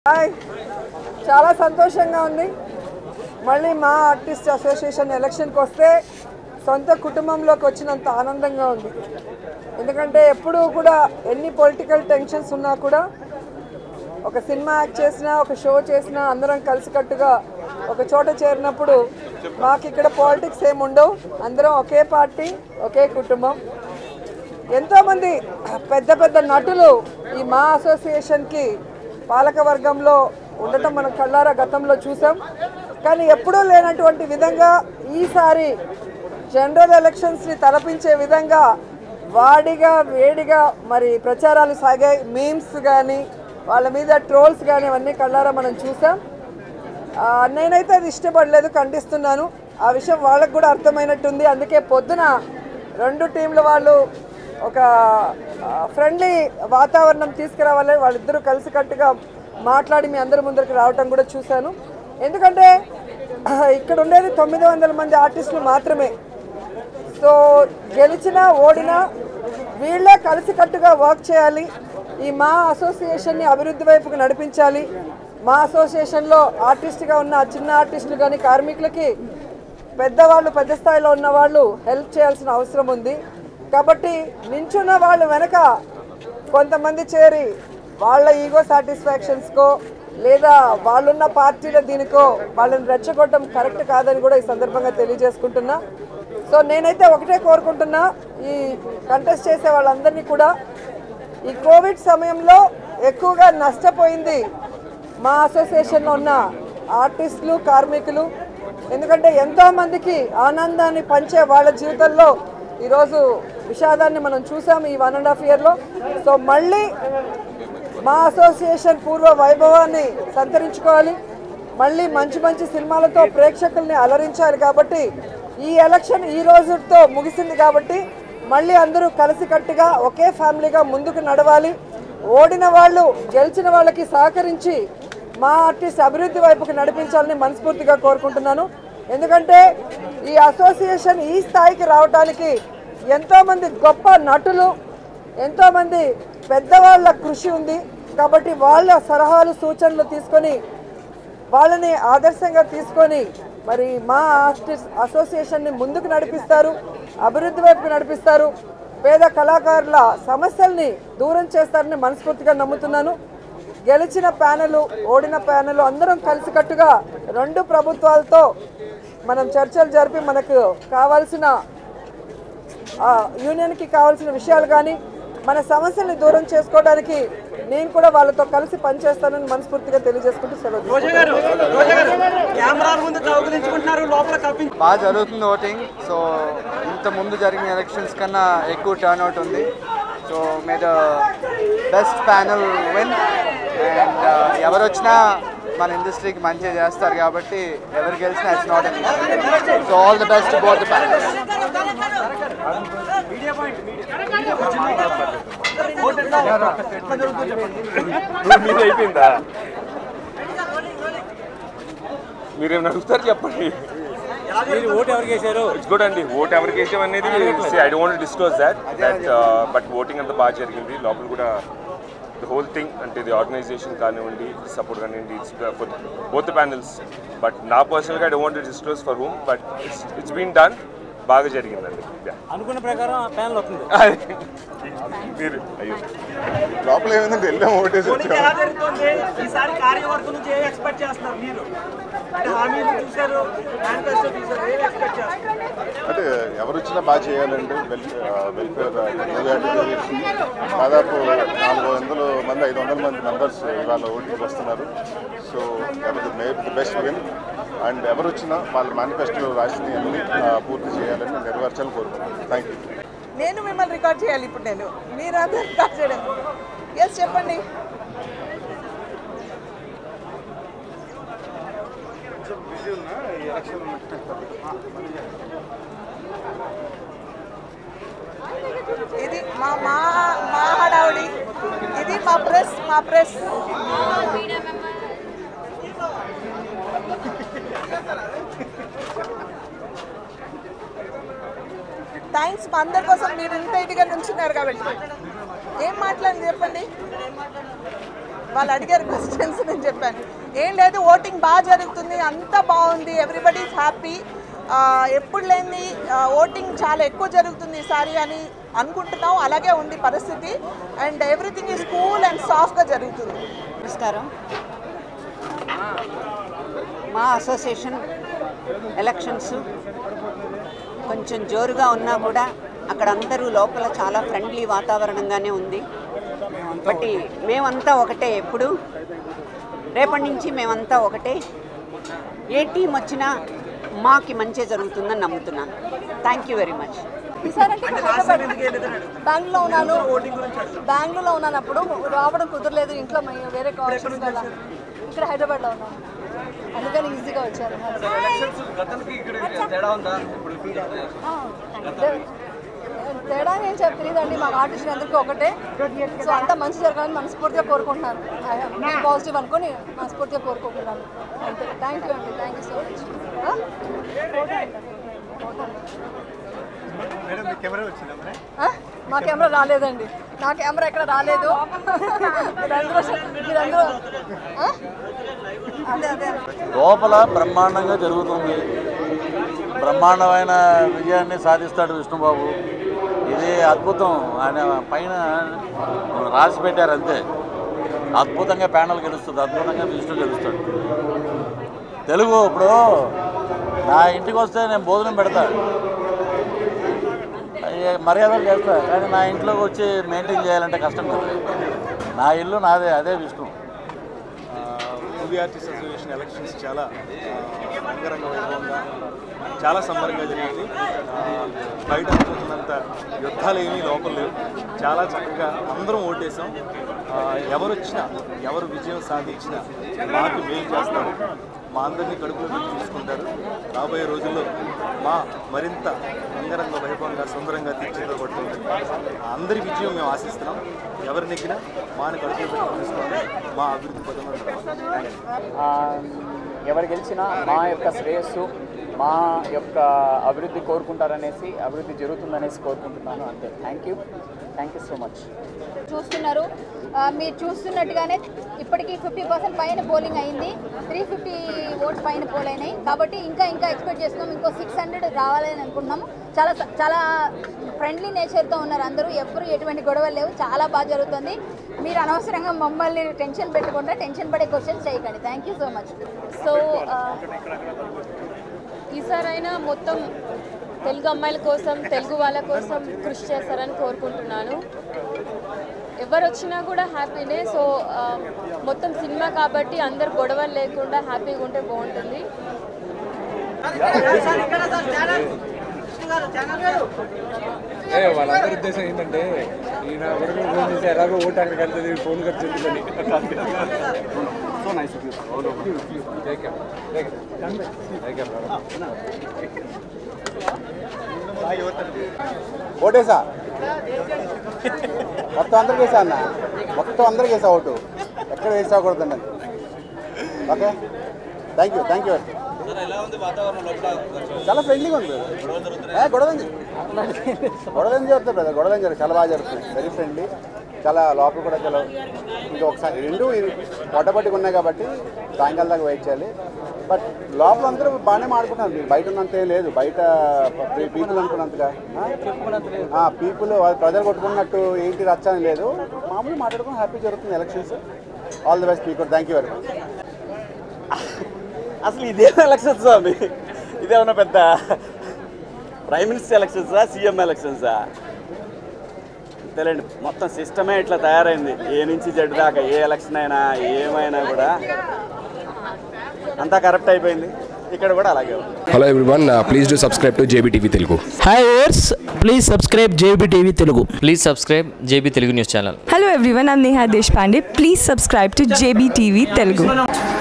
Hi, చాలా సంతోషంగా ఉంది. మళ్ళీ మా ఆర్టిస్ట్ అసోసియేషన్ ఎలక్షన్కి వస్తే సొంత కుటుంబంలోకి వచ్చినంత ఆనందంగా ఉంది. ఎందుకంటే ఎప్పుడూ కూడా ఎన్ని పొలిటికల్ టెన్షన్స్ ఉన్నా కూడా ఒక సినిమా యాక్ట్ చేసినా, ఒక షో చేసినా అందరం కలిసికట్టుగా ఒక చోట చేరినప్పుడు మాకు ఇక్కడ పాలిటిక్స్ ఏమి ఉండవు. అందరం ఒకే పార్టీ, ఒకే కుటుంబం. ఎంతోమంది పెద్ద పెద్ద నటులు ఈ మా అసోసియేషన్కి పాలక వర్గంలో ఉండటం మనం కళ్ళారా గతంలో చూసాం. కానీ ఎప్పుడూ లేనటువంటి విధంగా ఈసారి జనరల్ ఎలక్షన్స్ని తలపించే విధంగా వాడిగా వేడిగా మరి ప్రచారాలు సాగాయి. మీమ్స్ కానీ వాళ్ళ మీద ట్రోల్స్ కానీ అవన్నీ కళ్ళారా మనం చూసాం. నేనైతే అది ఇష్టపడలేదు, ఖండిస్తున్నాను. ఆ విషయం వాళ్ళకు కూడా అర్థమైనట్టుంది. అందుకే పొద్దున రెండు టీంల వాళ్ళు ఒక ఫ్రెండ్లీ వాతావరణం తీసుకురావాలి, వాళ్ళిద్దరూ కలిసికట్టుగా మాట్లాడి మీ అందరి ముందరికి రావటం కూడా చూశాను. ఎందుకంటే ఇక్కడ ఉండేది 900 మంది ఆర్టిస్టులు మాత్రమే. సో గెలిచినా ఓడినా వీళ్ళే కలిసికట్టుగా వర్క్ చేయాలి. ఈ మా అసోసియేషన్ని అభివృద్ధి వైపుకు నడిపించాలి. మా అసోసియేషన్లో ఆర్టిస్ట్గా ఉన్న చిన్న ఆర్టిస్టులు కానీ కార్మికులకి పెద్దవాళ్ళు, పెద్ద స్థాయిలో ఉన్న వాళ్ళు హెల్ప్ చేయాల్సిన అవసరం ఉంది. కాబట్టి నించున్న వాళ్ళు వెనక కొంతమంది చేరి వాళ్ళ ఈగో సాటిస్ఫాక్షన్స్కో లేదా వాళ్ళున్న పార్టీల దీనికో వాళ్ళని రెచ్చగొట్టడం కరెక్ట్ కాదని కూడా ఈ సందర్భంగా తెలియజేసుకుంటున్నా. సో నేనైతే ఒకటే కోరుకుంటున్నా, ఈ కంటెస్ట్ చేసే వాళ్ళందరినీ కూడా ఈ కోవిడ్ సమయంలో ఎక్కువగా నష్టపోయింది మా అసోసియేషన్లో ఉన్న ఆర్టిస్టులు, కార్మికులు. ఎందుకంటే ఎంతోమందికి ఆనందాన్ని పంచే వాళ్ళ జీవితంలో ఈరోజు విషాదాన్ని మనం చూసాం ఈ 1.5 yearలో. సో మళ్ళీ మా అసోసియేషన్ పూర్వ వైభవాన్ని సంతరించుకోవాలి, మళ్ళీ మంచి మంచి సినిమాలతో ప్రేక్షకుల్ని అలరించాలి. కాబట్టి ఈ ఎలక్షన్ ఈ రోజుతో ముగిసింది కాబట్టి మళ్ళీ అందరూ కలిసికట్టుగా ఒకే ఫ్యామిలీగా ముందుకు నడవాలి. ఓడిన వాళ్ళు గెలిచిన వాళ్ళకి సహకరించి మా ఆర్టిస్ట్ అభివృద్ధి వైపుకి నడిపించాలని మనస్ఫూర్తిగా కోరుకుంటున్నాను. ఎందుకంటే ఈ అసోసియేషన్ ఈ స్థాయికి రావడానికి ఎంతోమంది గొప్ప నటులు, ఎంతోమంది పెద్దవాళ్ళ కృషి ఉంది. కాబట్టి వాళ్ళ సలహాలు, సూచనలు తీసుకొని వాళ్ళని ఆదర్శంగా తీసుకొని మరి మా ఆర్టిస్ట్ అసోసియేషన్ని ముందుకు నడిపిస్తారు, అభివృద్ధి వైపుకు నడిపిస్తారు, పేద కళాకారుల సమస్యల్ని దూరం చేస్తారని మనస్ఫూర్తిగా నమ్ముతున్నాను. గెలిచిన ప్యానెలు, ఓడిన ప్యానెలు అందరం కలిసికట్టుగా రెండు ప్రభుత్వాలతో మనం చర్చలు జరిపి మనకు కావాల్సిన యూనియన్కి కావాల్సిన విషయాలు కానీ మన సమస్యల్ని దూరం చేసుకోవడానికి నేను కూడా వాళ్ళతో కలిసి పనిచేస్తానని మనస్ఫూర్తిగా తెలియజేసుకుంటూ సెలవు. బాగా జరుగుతుంది ఓటింగ్. సో ఇంత ముందు జరిగిన ఎలక్షన్స్ కన్నా ఎక్కువ టర్న్అవుట్ ఉంది. So may the best panel win. And ఎవరు వచ్చినా మన ఇండస్ట్రీకి మంచిగా చేస్తారు కాబట్టి ఎవరు గెలిచినా it's not an issue. So all the best both the panels. అయిపోయిందా? మీరేమైనా అడుగుతారు చెప్పండి. ఇట్స్ గుడ్ అండి. ఓట్ ఎవరికి వేసాం అనేది I don't want to disclose that but voting అంతా బాగా జరిగింది. లోపల కూడా ద హోల్ థింగ్ అంటే ది ఆర్గనైజేషన్ కానివ్వండి, సపోర్ట్ కానివ్వండి, it's for both the panels. But నా పర్సనల్గా I don't want to disclose for whom, but it's been done. బాగా జరిగిందండి. అనుకున్న ప్రకారం ప్యానల్ వస్తుంది. మీరు అయ్యో లోపల ఏమైందంటే వెళ్ళాం ఓటేసి అంటే ఎవరు వచ్చినా బాగా చేయాలండి. వెల్ఫేర్ దాదాపు 400 మంది 500 మంది మెంబర్స్ ఇవాళ ఓటింగ్కి వస్తున్నారు. So the best win. And ఎవరు వచ్చినా వాళ్ళ మేనిఫెస్టోలో రాసిన అన్ని పూర్తి చేయాలని నెరవేర్చాలని కోరుకుంటున్నాను. Thank you. నేను మిమ్మల్ని రికార్డ్ చేయాలి ఇప్పుడు. మీరు అందరూ రికార్డ్ చేయడం. ఎస్ చెప్పండి. ఇది మా మా మా హడావుడి. ఇది మా ప్రెస్. థ్యాంక్స్ మా అందరి కోసం మీరు ఇంత ఇదిగా నుంచున్నారు కాబట్టి. ఏం మాట్లాడింది చెప్పండి. వాళ్ళు అడిగారు క్వశ్చన్స్, నేను చెప్పాను ఏం లేదు, ఓటింగ్ బాగా జరుగుతుంది, అంతా బాగుంది, ఎవ్రీబడి ఈజ్ హ్యాపీ. ఎప్పుడు లేని ఓటింగ్ చాలా ఎక్కువ జరుగుతుంది ఈసారి అని అనుకుంటున్నాం. అలాగే ఉంది పరిస్థితి. And everything is cool and సాఫ్ట్గా జరుగుతుంది. నమస్కారం. మా అసోసియేషన్ ఎలక్షన్స్ కొంచెం జోరుగా ఉన్నా కూడా అక్కడ అందరూ లోపల చాలా ఫ్రెండ్లీ వాతావరణంగానే ఉంది. బట్ మేమంతా ఒకటే, ఎప్పుడు రేపటి నుంచి మేమంతా ఒకటే. ఏ టీం వచ్చినా మాకి మంచి జరుగుతుందని నమ్ముతున్నాను. Thank you very much. బెంగళూరులో ఉన్నాను, అప్పుడు రావడం కుదరలేదు, ఇంట్లో వేరే కాలేజ్ వల్ల ఇక్కడ హైదరాబాద్లో ఉన్నాను, అందుకని ఈజీగా వచ్చారు. తేడా ఏం తెలియదండి, మా ఆర్టిస్ట్ అందరికీ ఒకటే. సో అంతా మంచి జరగాలని మనస్ఫూర్తిగా కోరుకుంటున్నాను. పాజిటివ్ అనుకొని మనస్ఫూర్తిగా కోరుకుంటున్నాను. అంతే. థ్యాంక్ యూ అండి, థ్యాంక్ యూ సో మచ్. మా కెమెరా రాలేదండి, నా కెమెరా ఎక్కడ రాలేదు. మీరందరూ అదే అదే లోపల బ్రహ్మాండంగా జరుగుతుంది. బ్రహ్మాండమైన విజయాన్ని సాధిస్తాడు విష్ణుబాబు. ఇది అద్భుతం. ఆయన పైన రాసి పెట్టారు అంతే. అద్భుతంగా ప్యానల్ గెలుస్తుంది, అద్భుతంగా విష్ణు గెలుస్తాడు. తెలుగు ఇప్పుడు నా ఇంటికి వస్తే నేను భోజనం పెడతా, మర్యాదలు చేస్తా, కానీ నా ఇంట్లోకి వచ్చి మెయింటైన్ చేయాలంటే కష్టం కదా. నా ఇల్లు నాదే, అదే Vishnu. Movie artist association elections చాలా అంగరంగ వైభవంగా, చాలా సంబరంగా జరిగింది. బయట అనుకుంటున్నంత యుద్ధాలు ఏమీ లోపల లేవు. చాలా చక్కగా అందరం ఓటేసాం. ఎవరు వచ్చినా, ఎవరు విజయం సాధించినా మాకు మేలు చేస్తారు, మా అందరినీ కడుపులో పెట్టి చూసుకుంటారు. రాబోయే రోజుల్లో మా మరింత అంగరంగ వైభవంగా సుందరంగా తీర్చిదిద్దబడుతుంది. అందరి విజయం మేము ఆశిస్తున్నాం. ఎవరి నెగ్గినా మాని కడుపులో పెట్టి చూసుకోండి, మా అభివృద్ధి పదంలో. ఎవరు గెలిచినా మా యొక్క శ్రేయస్సు, మా యొక్క అభివృద్ధి కోరుకుంటారనేసి, అభివృద్ధి జరుగుతుందనేసి కోరుకుంటున్నాను. అంతే. Thank you so much. చూస్తున్నారు, మీరు చూస్తున్నట్టుగానే ఇప్పటికీ 50% పైన పోలింగ్ అయింది. 350 ఓట్స్ పైన పోల్ అయినాయి. కాబట్టి ఇంకా ఎక్స్పెక్ట్ చేస్తున్నాం, ఇంకో 600 రావాలని అనుకుంటున్నాము. చాలా ఫ్రెండ్లీ నేచర్తో ఉన్నారు అందరూ, ఎవ్వరు ఎటువంటి గొడవలు లేవు, చాలా బాగా జరుగుతుంది. మీరు అనవసరంగా మమ్మల్ని టెన్షన్ పెట్టకుండా, టెన్షన్ పడే క్వశ్చన్స్ చేయకండి. Thank you so much. So ఈసారైనా మొత్తం తెలుగు అమ్మాయిల కోసం, తెలుగు వాళ్ళ కోసం కృషి చేస్తారని కోరుకుంటున్నాను. ఎవరు వచ్చినా కూడా హ్యాపీనే. సో మొత్తం సినిమా కాబట్టి అందరు గొడవలు లేకుండా హ్యాపీగా ఉంటే బాగుంటుంది. వాళ్ళందరి ఉద్దేశం ఏంటంటే ఈయన వరకు ఫోన్ చేసి ఎలాగో ఓటు అక్కడికి వెళ్తుంది, ఫోన్ ఖర్చు చెప్తుందని. ఓటేసా మొత్తం అందరికి వేసా అన్న, మొత్తం అందరికి వేసా ఓటు, ఎక్కడ వేసాకూడదండి. Okay, thank you. చాలా ఫ్రెండ్లీగా ఉంది. గొడవ జరుగుతుంది బ్రదర్, గొడవ జరుగుతుంది, చాలా బాగా జరుగుతుంది. వెరీ ఫ్రెండ్లీ, చాలా లోపల కూడా చాలా. ఇంకా ఒకసారి రెండు పొట్టపట్టుకు ఉన్నాయి కాబట్టి సాయంకాలం దాకా వెయిట్ చేయాలి. బట్ లోపల అందరూ బాగానే మాడుకుంటున్నారు. బయట ఉన్నంత ఏం లేదు, బయట పీపుల్ అనుకున్నంతగా పీపుల్ ప్రజలు కొట్టుకున్నట్టు ఏంటి రచ్చ అని లేదు. మామూలు మాట్లాడుకుని హ్యాపీ జరుగుతుంది elections. All the best speaker, thank you very much. అసలు ఇదేం ఎలక్షన్స్ స్వామి, ఇదేమన్నా పెద్ద ప్రైమ్ మినిస్టర్ ఎలక్షన్సా, సీఎం ఎలక్షన్సా? తెలియండి, మొత్తం సిస్టమే ఇట్లా తయారైంది. ఏ నుంచి జడ్డు దాకా ఏ ఎలక్షన్ అయినా ఏమైనా కూడా అంతా కరెక్ట్ అయిపోయింది. ఇక్కడ కూడా అలాగే. Hello everyone, please do subscribe to JBTV Telugu. Hi viewers, please subscribe JBTV Telugu. Please subscribe JB Telugu news channel. Hello everyone, I'm Neha Deshpande. Please subscribe to JBTV Telugu.